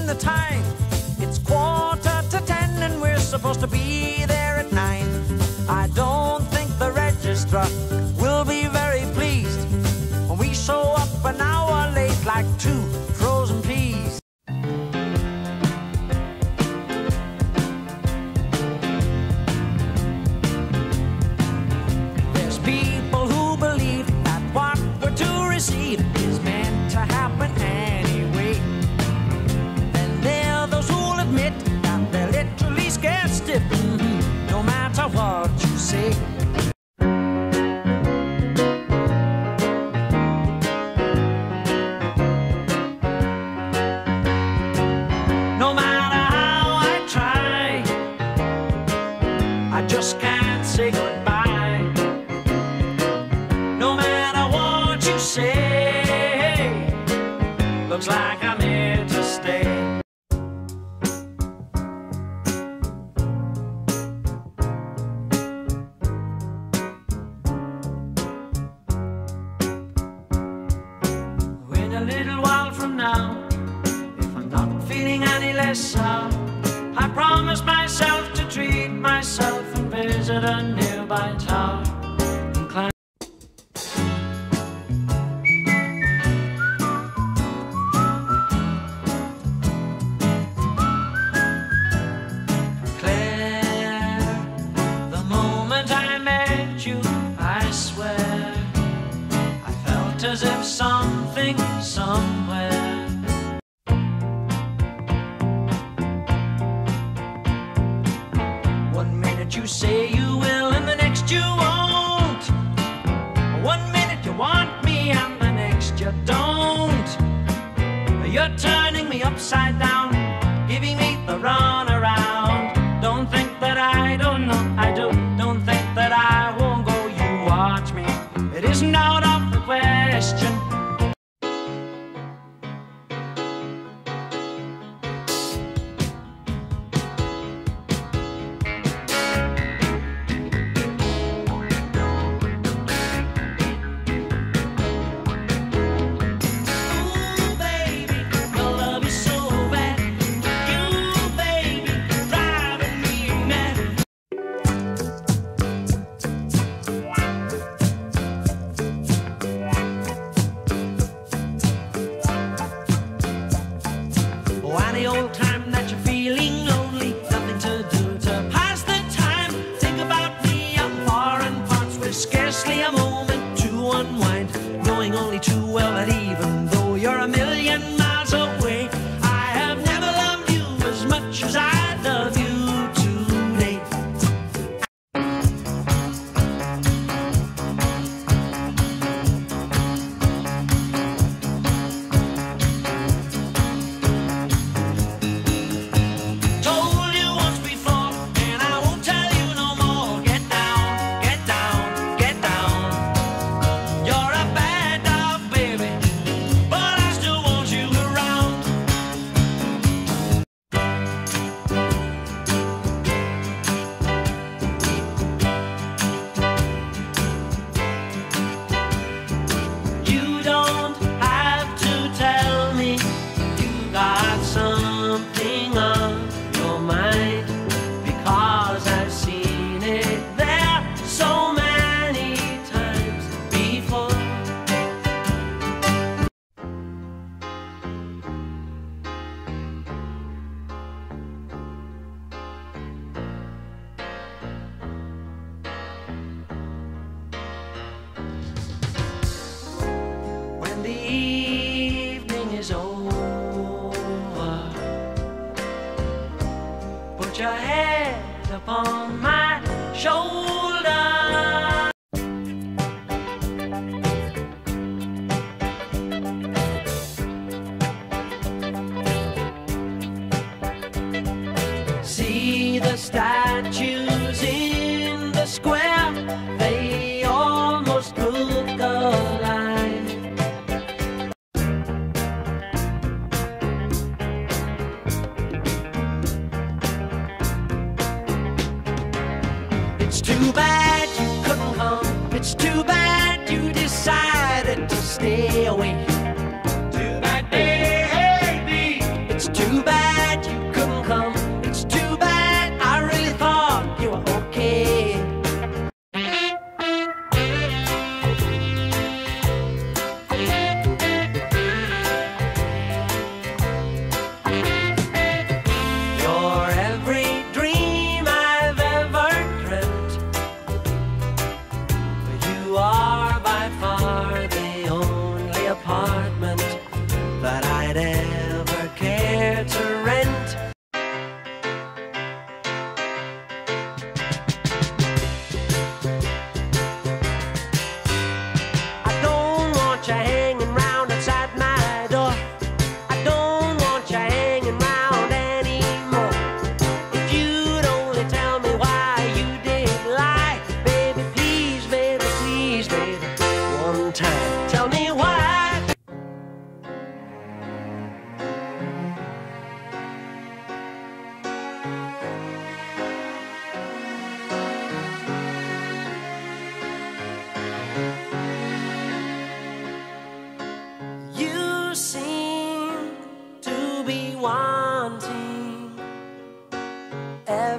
the time. It's 10:15 and we're supposed to be there at 9. I don't think the registrar will be very pleased when we show up an hour late like 2 frozen peas. There's people who believe that what we're to receive is meant to happen anyway. Then there are those who'll admit that they're literally scared stiff, no matter what you say. No matter how I try, I just can't say goodbye. No matter what you say, looks like I'm here to stay. In a little while from now, if I'm not feeling any less sour, I promise myself to treat myself and visit a nearby tower and climb. Claire, the moment I met you, I swear I felt as if something somewhere you say you will and the next you won't. One minute you want me and the next you don't. You're turning me upside down, giving me the run around. Don't think that I don't know, I do. Don't think that I won't go, you watch me. It isn't out of the question. Any old time that you're feeling lonely, nothing to do to pass the time. Think about me, I'm foreign parts with scarcely a moment to unwind, knowing only too well that even though you're a million miles away, I have never loved you as much as I love you today. Put your head upon my shoulder. See the statues in the square, they almost look alive. It's too bad you couldn't come. It's too bad you decided to stay away. Too bad, baby. It's too bad.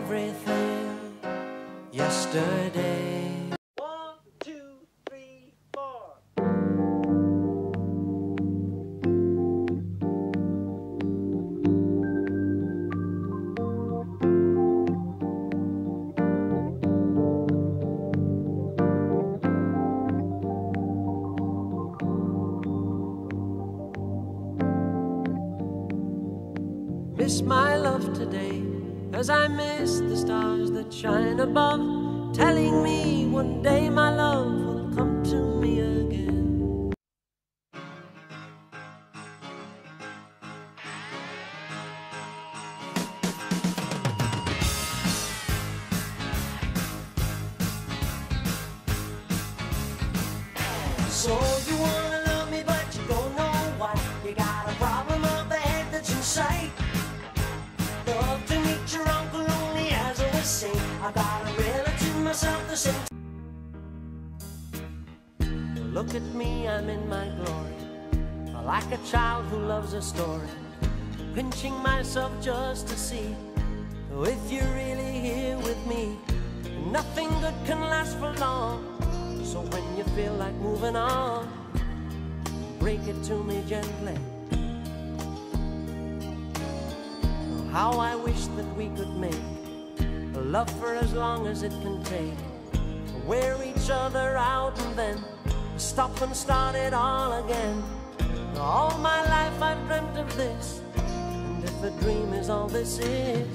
everything yesterday. 1, 2, 3, 4. Miss my love today, as I miss the stars that shine above, telling me one day my love will come to me again. So you wanna love me but you don't know why. You got a problem of the head that's in sight. Love to meet your uncle only as I was saying. I got a relative myself the same. Look at me, I'm in my glory, like a child who loves a story, pinching myself just to see if you're really here with me. Nothing good can last for long, so when you feel like moving on, break it to me gently. How I wish that we could make a love for as long as it can take, wear each other out and then stop and start it all again. All my life I've dreamt of this, and if a dream is all this is,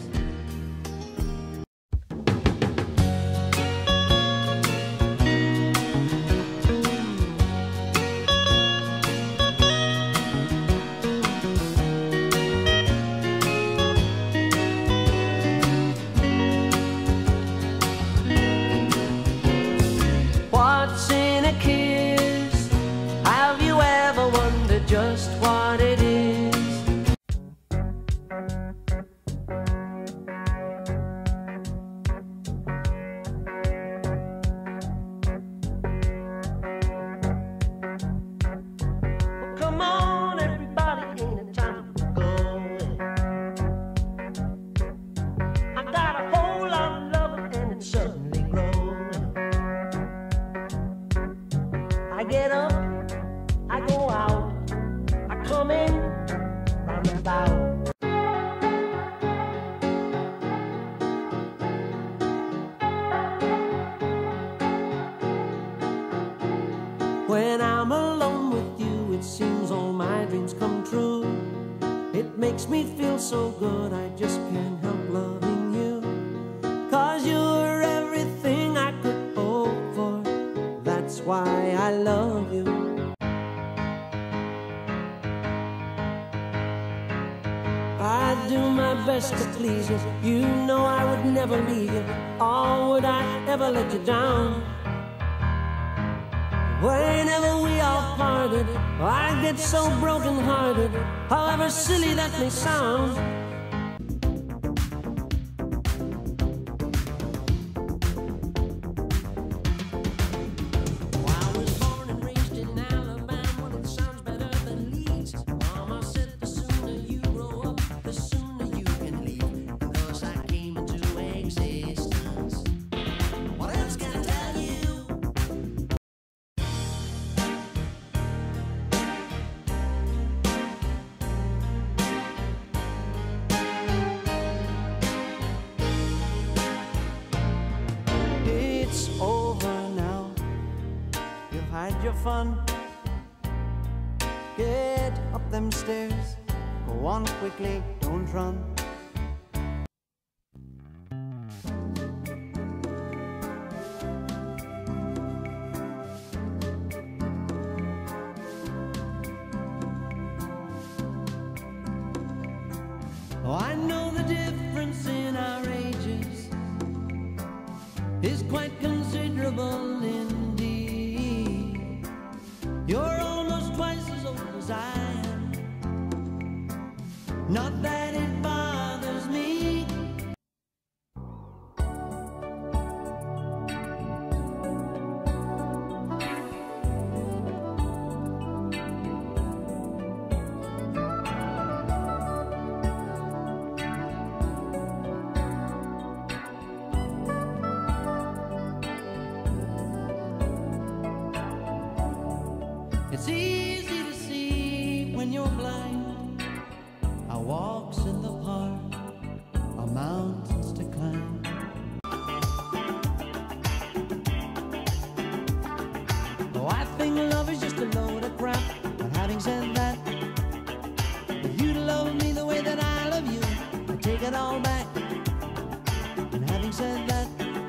what's in a kiss? Have you ever wondered just what it is? Well, come on, everybody, ain't it time to go? I got a whole lot of love and it's suddenly growing. I get up, I go out, I come in, round about. When I'm alone with you, it seems all my dreams come true. It makes me feel so good, I just can't help loving you. 'Cause you're everything I could hope for, that's why I love you. I do my best to please you, you know I would never leave you, or would I ever let you down? Whenever we are parted, I get so broken hearted, however silly that may sound. It's over now, you've had your fun. Get up them stairs, go on quickly, don't run. Oh, I know the difference in our ages is quite considerable indeed. You're almost twice as old as I am, not that it bothers me. It's easy to see when you're blind how walks in the park are mountains to climb. Oh, I think love is just a load of crap. But having said that, if you love me the way that I love you, I take it all back. And having said that,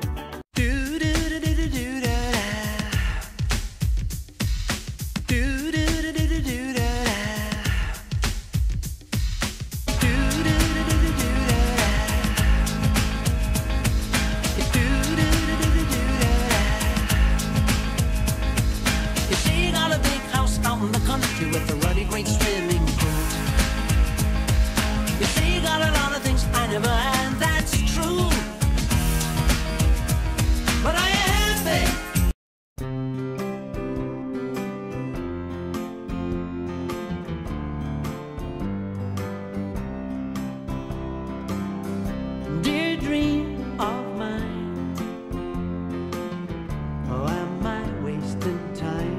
with a ruddy great swimming pool. You say you got a lot of things I never had, that's true. But I am happy. Dear dream of mine, oh, am I wasting time?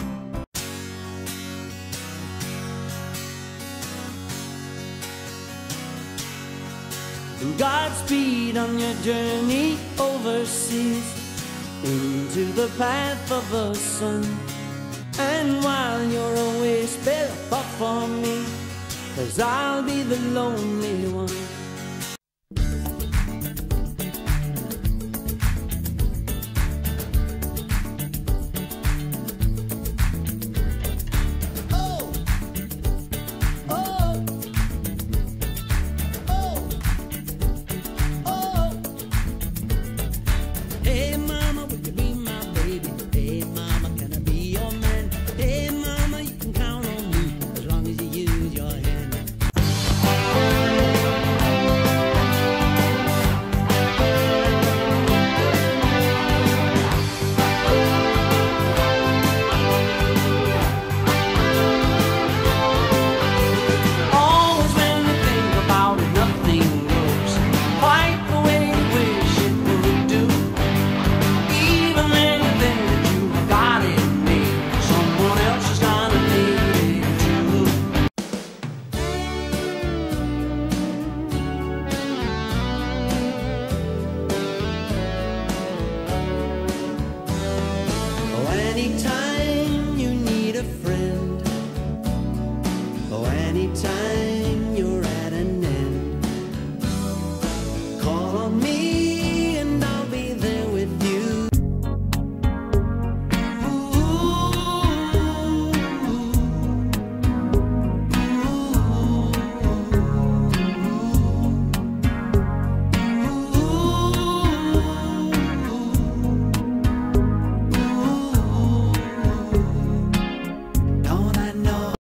Godspeed on your journey overseas into the path of the sun. And while you're away, spare a thought for me, 'cause I'll be the lonely one.